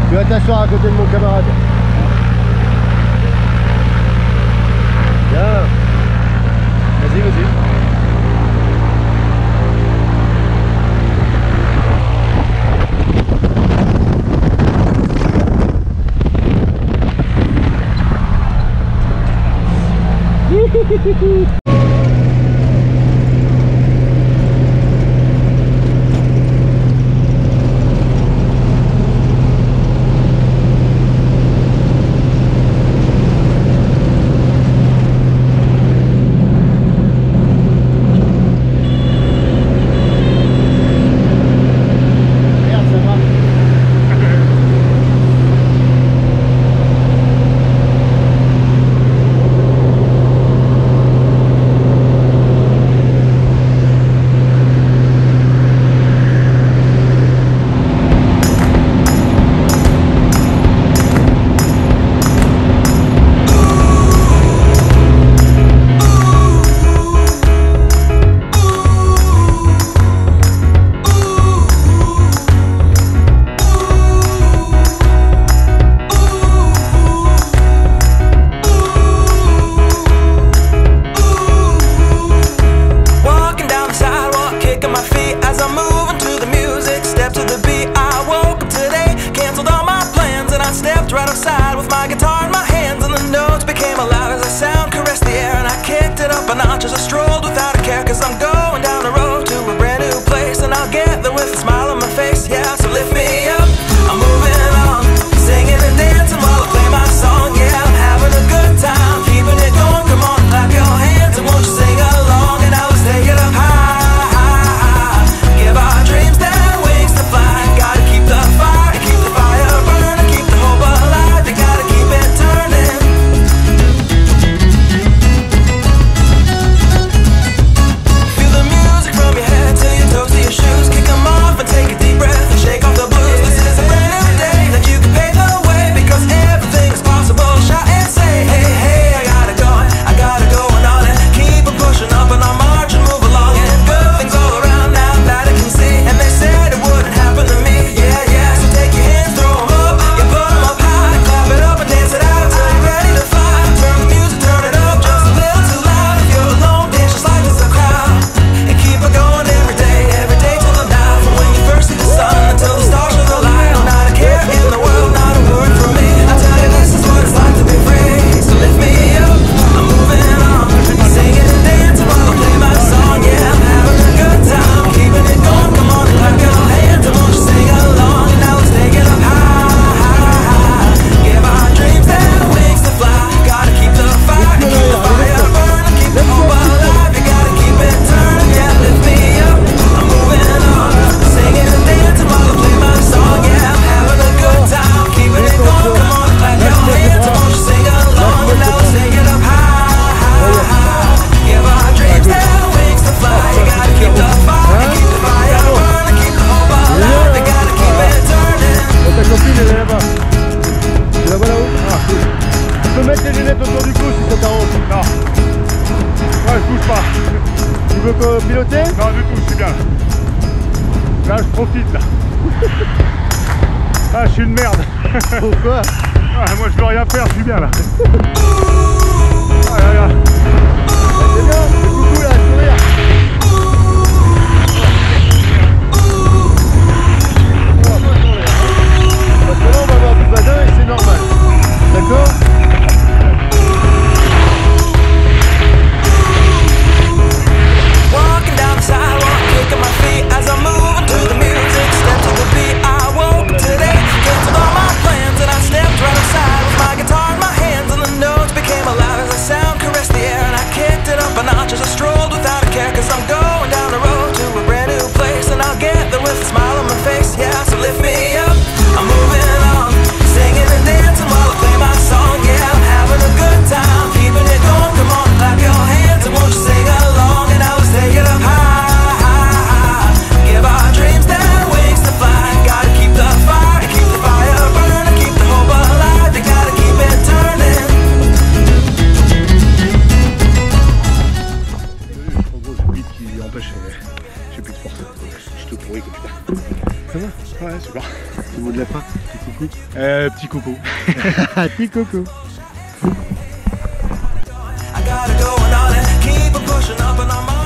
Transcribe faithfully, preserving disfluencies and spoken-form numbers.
Tu vas t'asseoir à côté de mon camarade. Bien. Vas-y, vas-y. As I strolled without a care, cause I'm going down the road to a brand new place, and I'll get there with a smile on my face. Yeah, so lift me up, I'm moving on, singing and dancing while I play my song. Yeah, I'm having a good time, keeping it going. Come on, clap your hands and won't you sing along, and now let's take it up high, high, high. Give our dreams their wings to fly. Gotta keep the fire, keep the fire burning, keep the hope alive. You gotta keep it turning. Piloter? Non du tout, je suis bien là. Là je profite là. Ah je suis une merde. Pourquoi? Ah, moi je veux rien faire, je suis bien là. Ah là là. C'est bien, le coucou là, sourire. Parce que là on va avoir du badin et c'est normal. D'accord? Walking down the sidewalk, kicking my feet as I'm moving to the music. Step to the beat, I woke up today, canceled all my plans, and I stepped right outside with my guitar in my hands, and the notes became alive as the sound caressed the air, and I kicked it up a notch as I strolled without a care, cause I'm going down the road to a brand new place, and I'll get there with a smile on my face. Yeah, so lift me up, I'm moving on, singing and dancing while I play my song. Yeah, I'm having a good time, keeping it going. Come on, clap your hands and won't you sing along, and now let's take it up high, high, high. Give our dreams their wings to fly. Gotta keep the fire, keep the fire burning, keep the hope alive. You gotta keep it turning. En gros, j'ai le beat qui empêche, je sais plus de force. Je te pourris comme putain. Ça va? Ouais, super. Petit mot de la fin, petit coucou. Euh, petit coucou. Petit coucou. I gotta go on and keep pushing up and on my